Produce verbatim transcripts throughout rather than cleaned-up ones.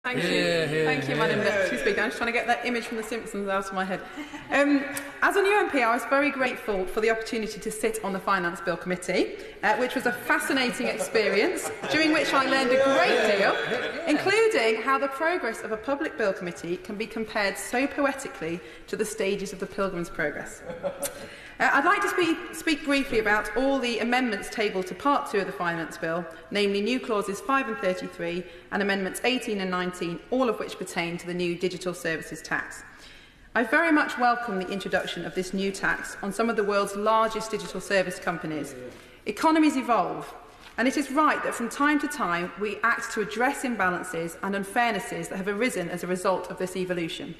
Thank you. Yeah, yeah, Thank you, yeah. Madam Deputy Speaker. I'm just trying to get that image from The Simpsons out of my head. Um, as a new M P, I was very grateful for the opportunity to sit on the Finance Bill Committee, uh, which was a fascinating experience, during which I learned a great deal, including how the progress of a public bill committee can be compared so poetically to the stages of the Pilgrim's Progress. Uh, I'd like to speak, speak briefly about all the amendments tabled to Part two of the Finance Bill, namely new clauses five and thirty-three and amendments eighteen and nineteen, all of which pertain to the new digital services tax. I very much welcome the introduction of this new tax on some of the world's largest digital service companies. Economies evolve, and it is right that from time to time we act to address imbalances and unfairnesses that have arisen as a result of this evolution.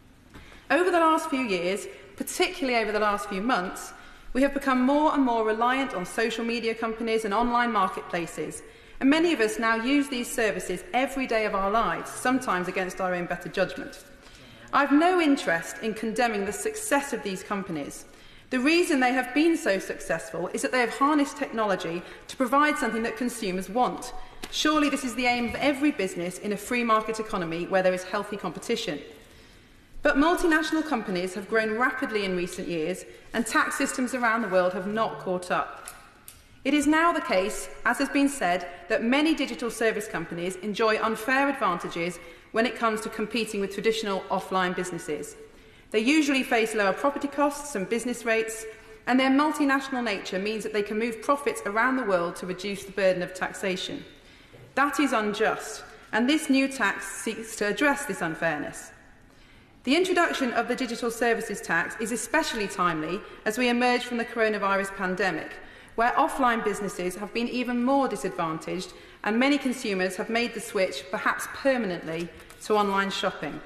Over the last few years, particularly over the last few months, we have become more and more reliant on social media companies and online marketplaces, and many of us now use these services every day of our lives, sometimes against our own better judgment. I have no interest in condemning the success of these companies. The reason they have been so successful is that they have harnessed technology to provide something that consumers want. Surely this is the aim of every business in a free market economy where there is healthy competition. But multinational companies have grown rapidly in recent years, and tax systems around the world have not caught up. It is now the case, as has been said, that many digital service companies enjoy unfair advantages when it comes to competing with traditional offline businesses. They usually face lower property costs and business rates, and their multinational nature means that they can move profits around the world to reduce the burden of taxation. That is unjust, and this new tax seeks to address this unfairness. The introduction of the digital services tax is especially timely as we emerge from the coronavirus pandemic, where offline businesses have been even more disadvantaged and many consumers have made the switch, perhaps permanently, to online shopping.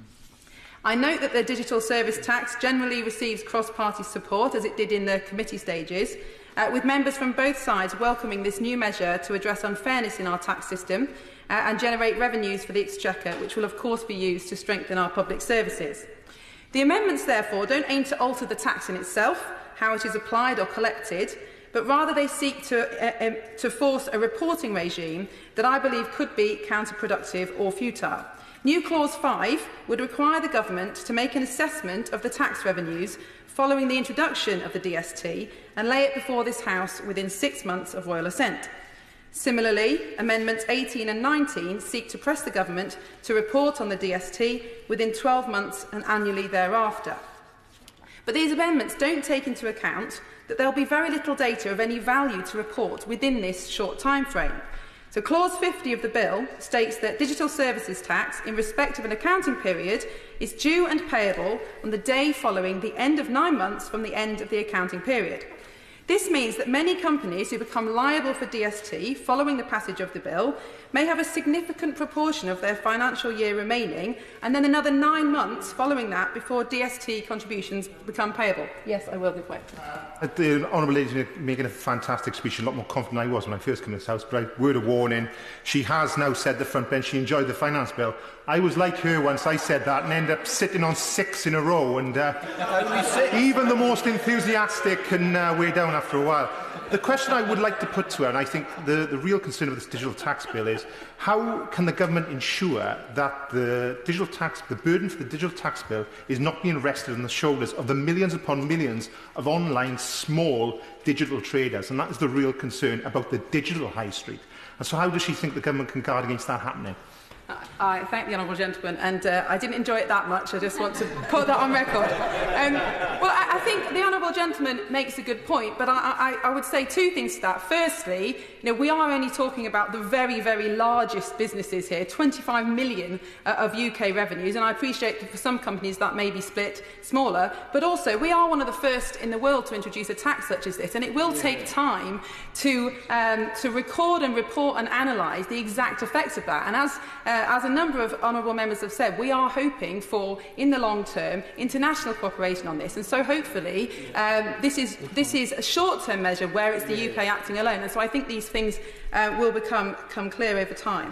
I note that the digital service tax generally receives cross-party support, as it did in the committee stages, uh, with members from both sides welcoming this new measure to address unfairness in our tax system uh, and generate revenues for the Exchequer, which will of course be used to strengthen our public services. The amendments, therefore, don't aim to alter the tax in itself, how it is applied or collected, but rather they seek to, uh, um, to force a reporting regime that I believe could be counterproductive or futile. New Clause five would require the Government to make an assessment of the tax revenues following the introduction of the D S T and lay it before this House within six months of royal assent. Similarly, Amendments eighteen and nineteen seek to press the Government to report on the D S T within twelve months and annually thereafter. But these amendments don't take into account that there will be very little data of any value to report within this short time frame. So Clause fifty of the bill states that digital services tax in respect of an accounting period is due and payable on the day following the end of nine months from the end of the accounting period. This means that many companies who become liable for D S T following the passage of the bill may have a significant proportion of their financial year remaining and then another nine months following that before D S T contributions become payable. Yes, I will be quick. Uh, the Honourable Lady is making a fantastic speech, a lot more confident than I was when I first came to this House, but I, word of warning, she has now said the front bench she enjoyed the finance bill. I was like her once, I said that and ended up sitting on six in a row, and uh, even the most enthusiastic can uh, weigh down after a while. The question I would like to put to her, and I think the, the real concern of this digital tax bill is, how can the Government ensure that the digital tax, the burden for the digital tax bill is not being rested on the shoulders of the millions upon millions of online small digital traders? And that is the real concern about the digital high street. And so how does she think the Government can guard against that happening? I thank the honourable gentleman, and uh, I didn't enjoy it that much. I just want to put that on record. Um, well, I, I think the honourable gentleman makes a good point, but I, I, I would say two things to that. Firstly, you know, we are only talking about the very, very largest businesses here, twenty-five million uh, of U K revenues, and I appreciate that for some companies that may be split smaller, but also we are one of the first in the world to introduce a tax such as this, and it will take time to, um, to record and report and analyse the exact effects of that. And as uh, As a number of honourable members have said, we are hoping for, in the long term, international cooperation on this. And so hopefully um, this, is, this is a short-term measure where it's the U K acting alone. And so I think these things uh, will become, become clear over time.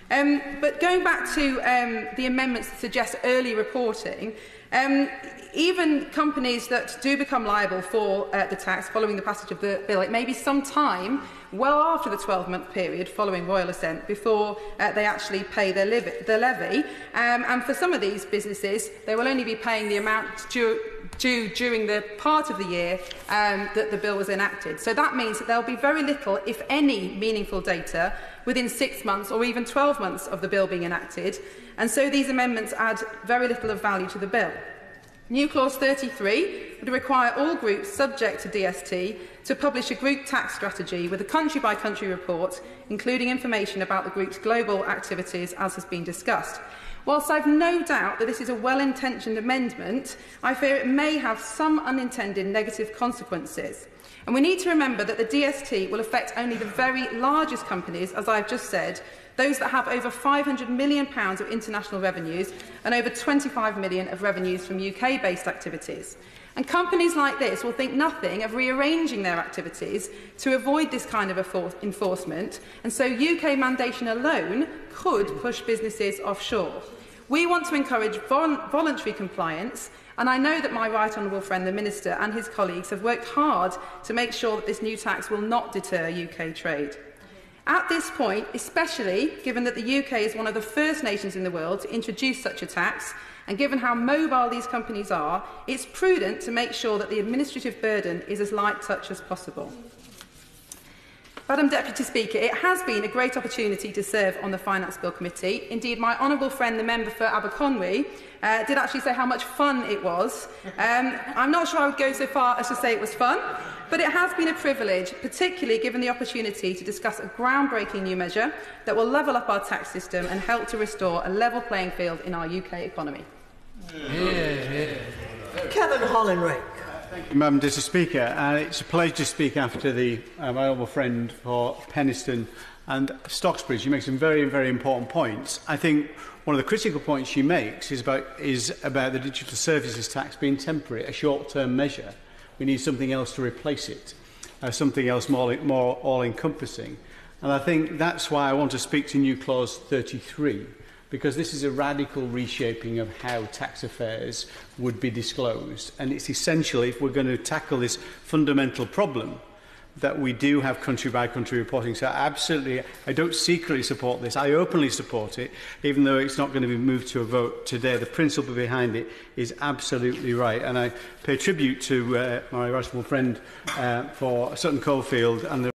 Um, but going back to um, the amendments that suggest early reporting, um, even companies that do become liable for uh, the tax following the passage of the bill, it may be some time well after the twelve-month period following royal assent before uh, they actually pay their, their levy. Um, and for some of these businesses, they will only be paying the amount due, due during the part of the year um, that the bill was enacted. So that means that there will be very little, if any, meaningful data within six months or even twelve months of the bill being enacted. And so these amendments add very little of value to the bill. New Clause thirty-three would require all groups subject to D S T to publish a group tax strategy with a country-by-country report, including information about the group's global activities, as has been discussed. Whilst I have no doubt that this is a well-intentioned amendment, I fear it may have some unintended negative consequences. And we need to remember that the D S T will affect only the very largest companies, as I have just said, those that have over five hundred million pounds of international revenues and over twenty-five million pounds of revenues from U K-based activities. And companies like this will think nothing of rearranging their activities to avoid this kind of enforcement, and so U K mandation alone could push businesses offshore. We want to encourage vol voluntary compliance, and I know that my right honourable friend, the Minister, and his colleagues have worked hard to make sure that this new tax will not deter U K trade. At this point, especially given that the U K is one of the first nations in the world to introduce such a tax, and given how mobile these companies are, it's prudent to make sure that the administrative burden is as light touch as possible. Madam Deputy Speaker, it has been a great opportunity to serve on the Finance Bill Committee. Indeed, my honourable friend, the member for Aberconwy, uh, did actually say how much fun it was. Um, I'm not sure I would go so far as to say it was fun, but it has been a privilege, particularly given the opportunity to discuss a groundbreaking new measure that will level up our tax system and help to restore a level playing field in our U K economy. Yeah, yeah. Kevin Hollinrake. Thank you, Madam Deputy Speaker. Uh, it's a pleasure to speak after the, uh, my honourable friend for Penistone and Stocksbridge. She makes some very, very important points. I think one of the critical points she makes is about, is about the digital services tax being temporary, a short-term measure. We need something else to replace it, uh, something else more, more all-encompassing. And I think that's why I want to speak to New Clause thirty-three, because this is a radical reshaping of how tax affairs would be disclosed. And it's essential, if we're going to tackle this fundamental problem, that we do have country-by-country reporting. So absolutely, I don't secretly support this. I openly support it, even though it's not going to be moved to a vote today. The principle behind it is absolutely right. And I pay tribute to uh, my right honourable friend uh, for Sutton Coldfield and the